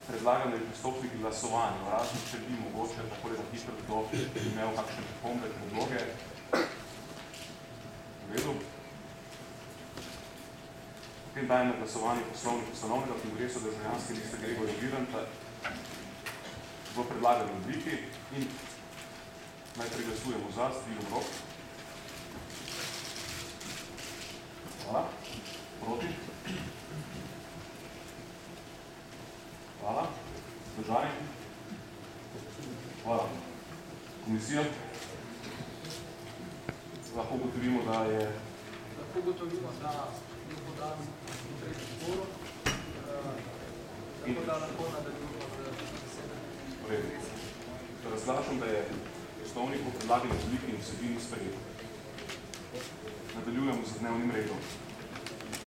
predlagam, da bi pristopili k glasovanju, razen če bi mogoče takole da hitro kdo imel kakšne pripombe, predloge. V redu. Potem dajem na glasovanje poslovnik ustanovnega kongresa državljanske liste Gregorja Viranta v predlagani obliki in najprej glasujemo za, s dvigom rok. Hvala. Proti. Hvala. Zdržani. Hvala. Komisija. Lahko ugotovimo, da je... Lahko ugotovimo, da je podan potrebno zboru, tako da lahko nadaljujemo z besedami. Razglašam, da je poslovnik v predlagani obliki in vsebini sprejet. Nadaljujemo z dnevnim redom.